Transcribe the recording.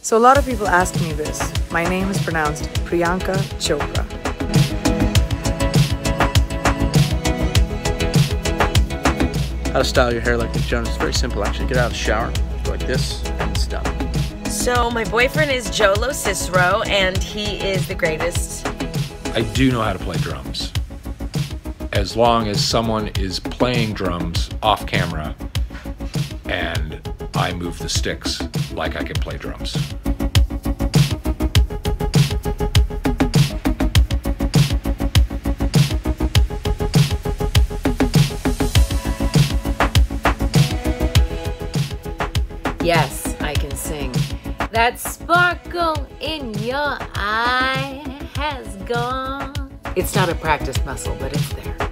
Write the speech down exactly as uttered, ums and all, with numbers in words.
So a lot of people ask me this. My name is pronounced Priyanka Chopra. How to style your hair like Nick Jonas. It's very simple, actually. Get out of the shower, go like this, and it's done. So my boyfriend is Joe Lo Cicero, and he is the greatest. I do know how to play drums. As long as someone is playing drums off camera and I move the sticks like I can play drums. Yes, I can sing. That sparkle in your eye has gone. It's not a practiced muscle, but it's there.